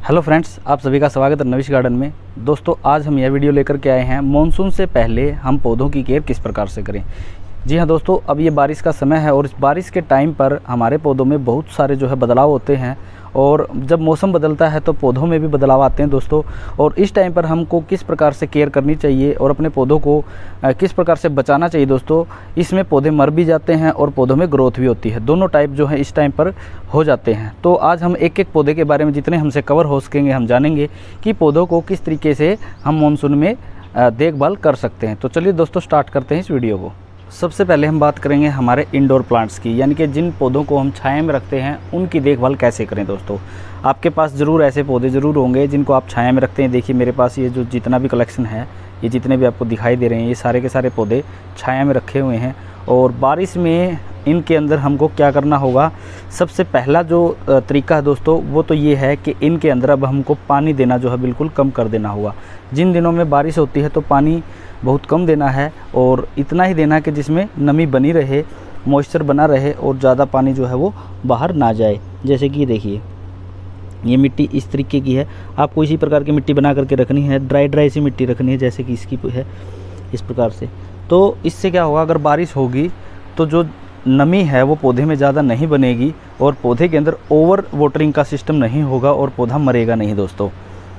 Hello friends, आप सभी का स्वागत है नविश गार्डन में। दोस्तों, आज हम यह वीडियो लेकर के आए हैं मॉनसून से पहले हम पौधों की केयर किस प्रकार से करें। जी हाँ दोस्तों, अब ये बारिश का समय है और इस बारिश के टाइम पर हमारे पौधों में बहुत सारे बदलाव होते हैं और जब मौसम बदलता है तो पौधों में भी बदलाव आते हैं दोस्तों। और इस टाइम पर हमको किस प्रकार से केयर करनी चाहिए और अपने पौधों को किस प्रकार से बचाना चाहिए दोस्तों। इसमें पौधे मर भी जाते हैं और पौधों में ग्रोथ भी होती है, दोनों टाइप इस टाइम पर हो जाते हैं। तो आज हम एक एक पौधे के बारे में जितने हमसे कवर हो सकेंगे हम जानेंगे कि पौधों को किस तरीके से हम मानसून में देखभाल कर सकते हैं। तो चलिए दोस्तों, स्टार्ट करते हैं इस वीडियो को। सबसे पहले हम बात करेंगे हमारे इंडोर प्लांट्स की, यानी कि जिन पौधों को हम छाया में रखते हैं उनकी देखभाल कैसे करें। दोस्तों, आपके पास ज़रूर ऐसे पौधे ज़रूर होंगे जिनको आप छाया में रखते हैं। देखिए मेरे पास ये जो जितना भी कलेक्शन है, ये जितने भी आपको दिखाई दे रहे हैं, ये सारे के सारे पौधे छाया में रखे हुए हैं। और बारिश में इनके अंदर हमको क्या करना होगा, सबसे पहला जो तरीका है दोस्तों वो तो ये है कि इनके अंदर अब हमको पानी देना बिल्कुल कम कर देना होगा। जिन दिनों में बारिश होती है तो पानी बहुत कम देना है और इतना ही देना कि जिसमें नमी बनी रहे, मॉइस्चर बना रहे और ज़्यादा पानी वो बाहर ना जाए। जैसे कि देखिए ये मिट्टी इस तरीके की है, आपको इसी प्रकार की मिट्टी बना करके रखनी है। ड्राई सी मिट्टी रखनी है जैसे कि इसकी है, इस प्रकार से। तो इससे क्या होगा, अगर बारिश होगी तो जो नमी है वो पौधे में ज़्यादा नहीं बनेगी और पौधे के अंदर ओवर वाटरिंग का सिस्टम नहीं होगा और पौधा मरेगा नहीं दोस्तों।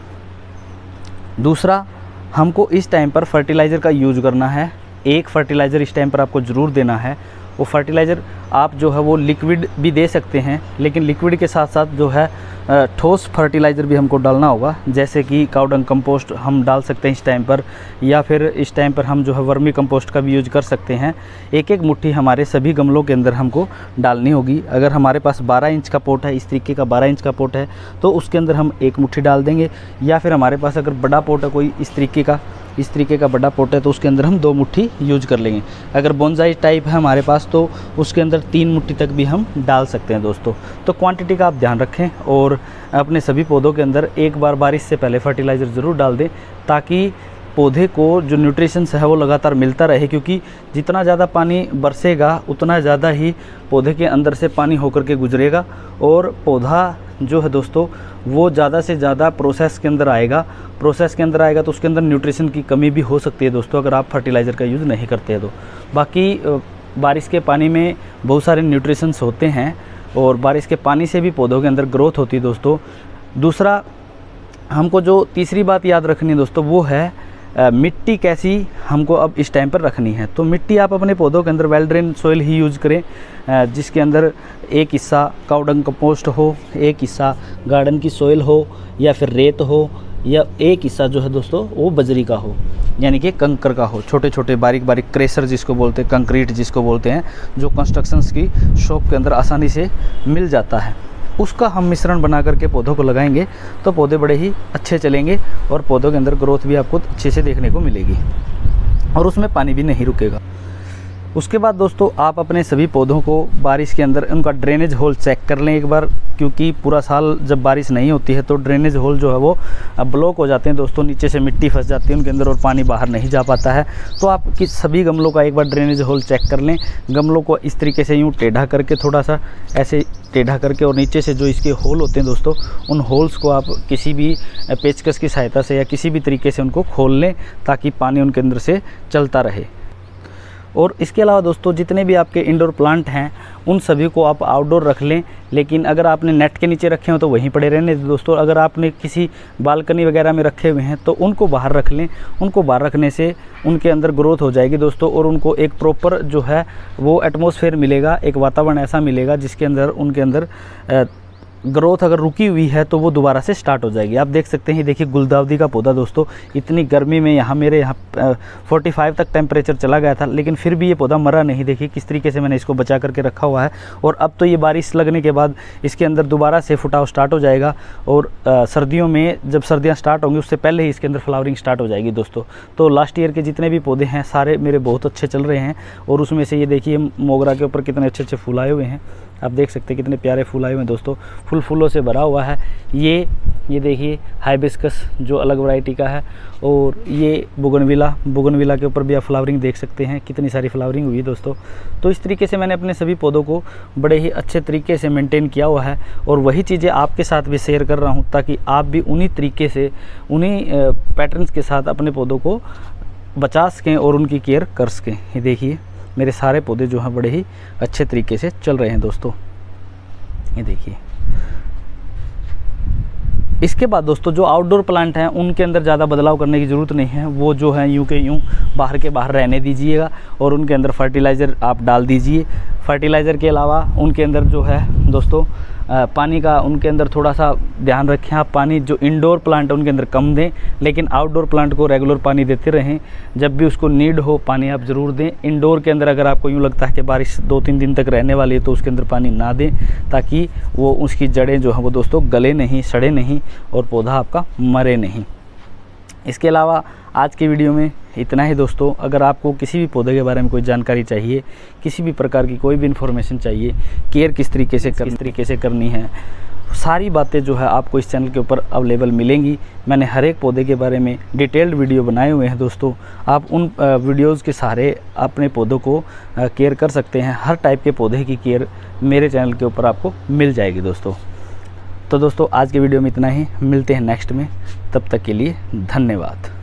दूसरा, हमको इस टाइम पर फर्टिलाइज़र का यूज़ करना है। एक फर्टिलाइज़र इस टाइम पर आपको ज़रूर देना है। वो फर्टिलाइज़र आप वो लिक्विड भी दे सकते हैं, लेकिन लिक्विड के साथ साथ ठोस फर्टिलाइज़र भी हमको डालना होगा। जैसे कि काउडंग कंपोस्ट हम डाल सकते हैं इस टाइम पर, या फिर इस टाइम पर हम वर्मी कंपोस्ट का भी यूज कर सकते हैं। एक एक मुट्ठी हमारे सभी गमलों के अंदर हमको डालनी होगी। अगर हमारे पास 12 इंच का पोट है, इस तरीके का 12 इंच का पोट है, तो उसके अंदर हम एक मुट्ठी डाल देंगे। या फिर हमारे पास अगर बड़ा पोट है, कोई इस तरीके का बड़ा पोट है, तो उसके अंदर हम 2 मुट्ठी यूज कर लेंगे। अगर बोनसाई टाइप है हमारे पास तो उसके अंदर 3 मुट्ठी तक भी हम डाल सकते हैं दोस्तों। तो क्वांटिटी का आप ध्यान रखें और अपने सभी पौधों के अंदर एक बार बारिश से पहले फर्टिलाइज़र ज़रूर डाल दें, ताकि पौधे को जो न्यूट्रिशंस है वो लगातार मिलता रहे। क्योंकि जितना ज़्यादा पानी बरसेगा उतना ज़्यादा ही पौधे के अंदर से पानी होकर के गुजरेगा और पौधा है दोस्तों वो ज़्यादा से ज़्यादा प्रोसेस के अंदर आएगा। तो उसके अंदर न्यूट्रिशन की कमी भी हो सकती है दोस्तों, अगर आप फर्टिलाइज़र का यूज़ नहीं करते हैं तो। बाकी बारिश के पानी में बहुत सारे न्यूट्रिशंस होते हैं और बारिश के पानी से भी पौधों के अंदर ग्रोथ होती है दोस्तों। दूसरा, हमको जो तीसरी बात याद रखनी है दोस्तों वो है मिट्टी कैसी हमको अब इस टाइम पर रखनी है। तो मिट्टी आप अपने पौधों के अंदर वेल ड्रेन सॉइल ही यूज़ करें, जिसके अंदर एक हिस्सा काउडंग कंपोस्ट हो, एक हिस्सा गार्डन की सॉइल हो, या फिर रेत हो, या एक हिस्सा दोस्तों वो बजरी का हो, यानी कि कंकर का हो। छोटे छोटे बारीक बारीक क्रेशर जिसको बोलते हैं, कंक्रीट जिसको बोलते हैं, जो कंस्ट्रक्शंस की शॉप के अंदर आसानी से मिल जाता है, उसका हम मिश्रण बना करके पौधों को लगाएंगे तो पौधे बड़े ही अच्छे चलेंगे और पौधों के अंदर ग्रोथ भी आपको अच्छे से देखने को मिलेगी और उसमें पानी भी नहीं रुकेगा। उसके बाद दोस्तों, आप अपने सभी पौधों को बारिश के अंदर उनका ड्रेनेज होल चेक कर लें एक बार, क्योंकि पूरा साल जब बारिश नहीं होती है तो ड्रेनेज होल है वो ब्लॉक हो जाते हैं दोस्तों। नीचे से मिट्टी फंस जाती है उनके अंदर और पानी बाहर नहीं जा पाता है। तो आप सभी गमलों का एक बार ड्रेनेज होल चेक कर लें। गमलों को इस तरीके से यूँ टेढ़ा करके, थोड़ा सा ऐसे टेढ़ा करके, और नीचे से जो इसके होल होते हैं दोस्तों, उन होल्स को आप किसी भी पेचकस की सहायता से या किसी भी तरीके से उनको खोल लें, ताकि पानी उनके अंदर से चलता रहे। और इसके अलावा दोस्तों, जितने भी आपके इंडोर प्लांट हैं उन सभी को आप आउटडोर रख लें, लेकिन अगर आपने नेट के नीचे रखे हो तो वहीं पड़े रहने दोस्तों। अगर आपने किसी बालकनी वगैरह में रखे हुए हैं तो उनको बाहर रख लें। उनको बाहर रखने से उनके अंदर ग्रोथ हो जाएगी दोस्तों, और उनको एक प्रॉपर वो एटमॉस्फेयर मिलेगा, एक वातावरण ऐसा मिलेगा जिसके अंदर उनके अंदर ग्रोथ अगर रुकी हुई है तो वो दोबारा से स्टार्ट हो जाएगी। आप देख सकते हैं, देखिए गुलदाउदी का पौधा दोस्तों, इतनी गर्मी में मेरे यहाँ 45 तक टेम्परेचर चला गया था, लेकिन फिर भी ये पौधा मरा नहीं। देखिए किस तरीके से मैंने इसको बचा करके रखा हुआ है। और अब तो ये बारिश लगने के बाद इसके अंदर दोबारा से फुटाव स्टार्ट हो जाएगा और सर्दियों में जब सर्दियाँ स्टार्ट होंगी उससे पहले ही इसके अंदर फ्लावरिंग स्टार्ट हो जाएगी दोस्तों। तो लास्ट ईयर के जितने भी पौधे हैं सारे मेरे बहुत अच्छे चल रहे हैं। और उसमें से ये देखिए मोगरा के ऊपर कितने अच्छे अच्छे फूल आए हुए हैं, आप देख सकते हैं कितने प्यारे फूल आए हुए हैं दोस्तों। फूलों से भरा हुआ है। ये ये देखिए हाइबिस्कस जो अलग वैरायटी का है, और ये बोगनविला के ऊपर भी आप फ्लावरिंग देख सकते हैं, कितनी सारी फ्लावरिंग हुई है दोस्तों। तो इस तरीके से मैंने अपने सभी पौधों को बड़े ही अच्छे तरीके से मेंटेन किया हुआ है, और वही चीज़ें आपके साथ भी शेयर कर रहा हूँ ताकि आप भी उन्हीं तरीके से, उन्हीं पैटर्न्स के साथ अपने पौधों को बचा सकें और उनकी केयर कर सकें। ये देखिए मेरे सारे पौधे जो हैं बड़े ही अच्छे तरीके से चल रहे हैं दोस्तों। ये देखिए, इसके बाद दोस्तों जो आउटडोर प्लांट हैं उनके अंदर ज़्यादा बदलाव करने की ज़रूरत नहीं है, वो जो है यूँ के यूँ बाहर के बाहर रहने दीजिएगा, और उनके अंदर फर्टिलाइज़र आप डाल दीजिए। फर्टिलाइज़र के अलावा उनके अंदर जो है दोस्तों पानी का उनके अंदर थोड़ा सा ध्यान रखें। आप पानी जो इंडोर प्लांट है उनके अंदर कम दें, लेकिन आउटडोर प्लांट को रेगुलर पानी देते रहें। जब भी उसको नीड हो पानी आप ज़रूर दें। इंडोर के अंदर अगर आपको यूँ लगता है कि बारिश 2-3 दिन तक रहने वाली है तो उसके अंदर पानी ना दें, ताकि वो उसकी जड़ें जो हैं वो दोस्तों गले नहीं, सड़े नहीं और पौधा आपका मरे नहीं। इसके अलावा आज की वीडियो में इतना ही दोस्तों। अगर आपको किसी भी पौधे के बारे में कोई जानकारी चाहिए, किसी भी प्रकार की कोई भी इन्फॉर्मेशन चाहिए, केयर किस तरीके से करनी है, सारी बातें जो है आपको इस चैनल के ऊपर अवेलेबल मिलेंगी। मैंने हर एक पौधे के बारे में डिटेल्ड वीडियो बनाए हुए हैं दोस्तों। आप उन वीडियोज़ के सहारे अपने पौधों को केयर कर सकते हैं। हर टाइप के पौधे की केयर मेरे चैनल के ऊपर आपको मिल जाएगी दोस्तों। तो दोस्तों आज के वीडियो में इतना ही, मिलते हैं नेक्स्ट में, तब तक के लिए धन्यवाद।